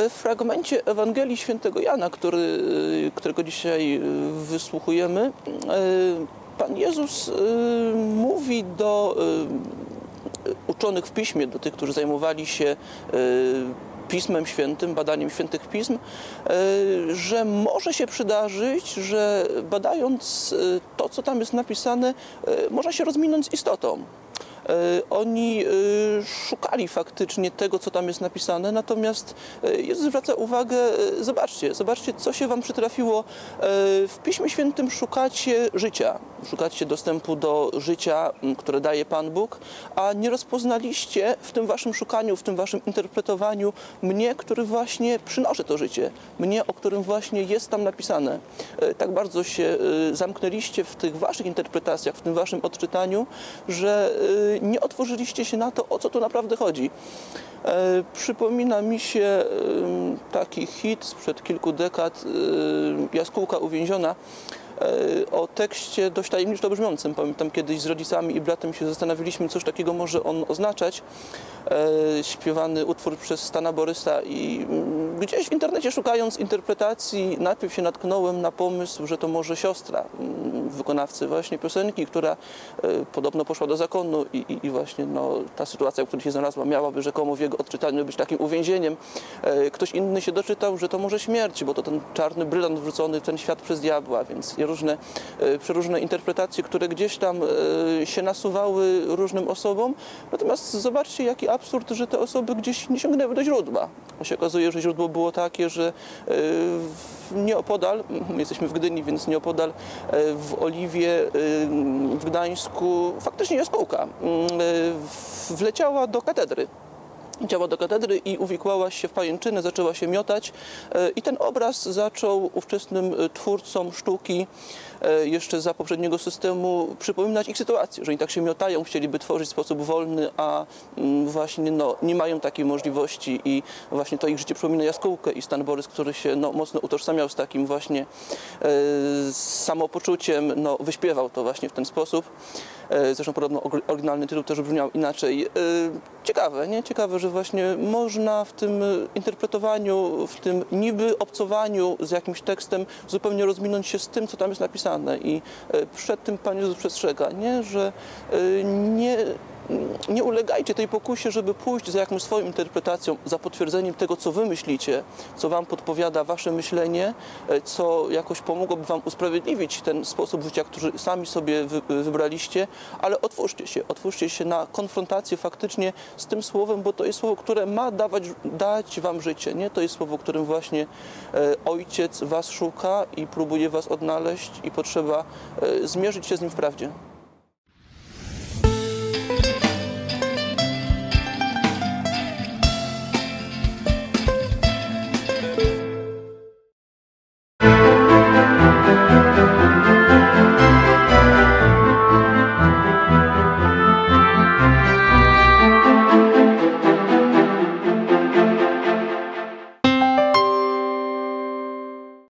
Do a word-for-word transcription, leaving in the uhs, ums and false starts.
We fragmencie Ewangelii Świętego Jana, który, którego dzisiaj wysłuchujemy, Pan Jezus mówi do uczonych w Piśmie, do tych, którzy zajmowali się Pismem Świętym, badaniem świętych Pism, że może się przydarzyć, że badając to, co tam jest napisane, można się rozminąć z istotą. Oni szukali faktycznie tego, co tam jest napisane, natomiast Jezus zwraca uwagę, zobaczcie, zobaczcie, co się wam przytrafiło. W Piśmie Świętym szukacie życia, szukacie dostępu do życia, które daje Pan Bóg, a nie rozpoznaliście w tym waszym szukaniu, w tym waszym interpretowaniu mnie, który właśnie przynosi to życie, mnie, o którym właśnie jest tam napisane. Tak bardzo się zamknęliście w tych waszych interpretacjach, w tym waszym odczytaniu, że nie otworzyliście się na to, o co tu naprawdę chodzi. E, przypomina mi się e, taki hit sprzed kilku dekad, e, Jaskółka uwięziona, e, o tekście dość tajemniczo brzmiącym. Pamiętam, kiedyś z rodzicami i bratem się zastanawialiśmy, cóż takiego może on oznaczać. E, śpiewany utwór przez Stana Borysa i m, gdzieś w internecie szukając interpretacji najpierw się natknąłem na pomysł, że to może siostra m, wykonawcy właśnie piosenki, która e, podobno poszła do zakonu i, i, i właśnie no, ta sytuacja, w której się znalazła, miałaby rzekomo w jego odczytaniu być takim uwięzieniem. E, ktoś inny się doczytał, że to może śmierć, bo to ten czarny brylant wrzucony w ten świat przez diabła, więc i różne e, przeróżne interpretacje, które gdzieś tam e, się nasuwały różnym osobom. Natomiast zobaczcie, jaki absurd, że te osoby gdzieś nie sięgnęły do źródła. Się okazuje, że źródło było takie, że nieopodal, my jesteśmy w Gdyni, więc nieopodal w Oliwie, w Gdańsku, faktycznie jaskółka wleciała do katedry. Leciała do katedry i uwikłała się w pajęczynę, zaczęła się miotać i ten obraz zaczął ówczesnym twórcom sztuki jeszcze za poprzedniego systemu przypominać ich sytuację, że oni tak się miotają, chcieliby tworzyć w sposób wolny, a właśnie no, nie mają takiej możliwości i właśnie to ich życie przypomina jaskółkę i Stan Borys, który się no, mocno utożsamiał z takim właśnie e, z samopoczuciem, no, wyśpiewał to właśnie w ten sposób. E, zresztą podobno oryginalny tytuł też brzmiał inaczej. E, ciekawe, nie? Ciekawe, że właśnie można w tym interpretowaniu, w tym niby obcowaniu z jakimś tekstem zupełnie rozminąć się z tym, co tam jest napisane. I przed tym Pan Jezus przestrzega, nie? Że nie, nie ulegajcie tej pokusie, żeby pójść za jakąś swoją interpretacją, za potwierdzeniem tego, co wy myślicie, co wam podpowiada wasze myślenie, co jakoś pomogłoby wam usprawiedliwić ten sposób życia, który sami sobie wy, wybraliście, ale otwórzcie się, otwórzcie się na konfrontację faktycznie z tym słowem, bo to jest słowo, które ma dawać, dać wam życie, nie? To jest słowo, którym właśnie e, Ojciec was szuka i próbuje was odnaleźć i potrzeba e, zmierzyć się z nim w prawdzie.